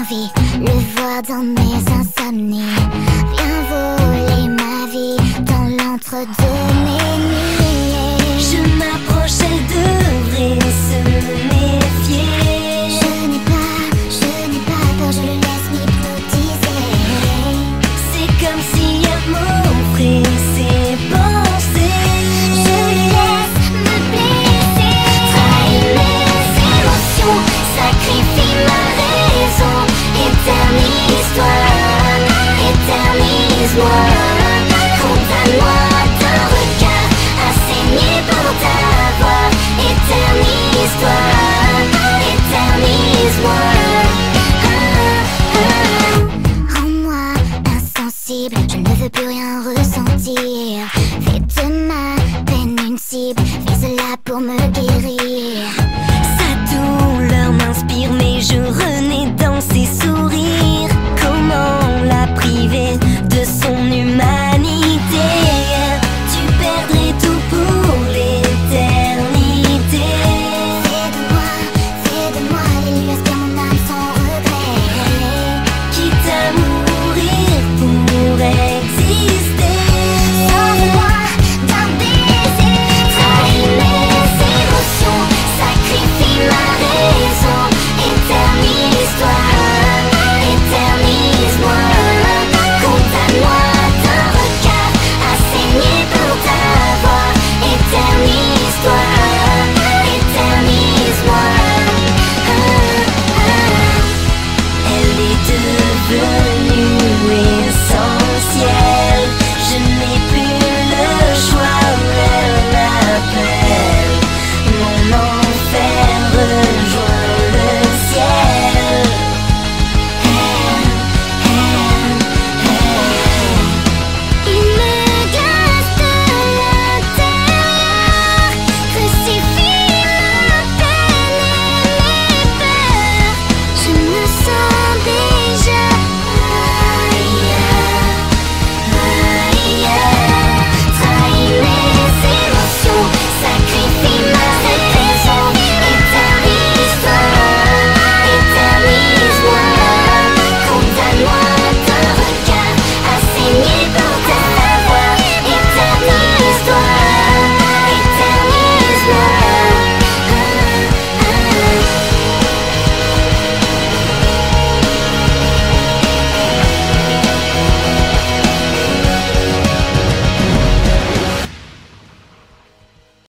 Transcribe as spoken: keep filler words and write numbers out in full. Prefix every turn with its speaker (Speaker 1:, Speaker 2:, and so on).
Speaker 1: envie, le voir dans mes insomnies. Viens voler ma vie dans l'entre-deux mes nuits.
Speaker 2: Je m'approche, elle devrait se méfier.
Speaker 1: Je n'ai pas, je n'ai pas peur, je le laisse m'hypnotiser.
Speaker 2: C'est comme si elle m'offrait ses pensées.
Speaker 1: Je lui laisse me blesser.
Speaker 2: Trahis mes émotions, sacrifie ma raison. Éternise-toi, éternise-moi.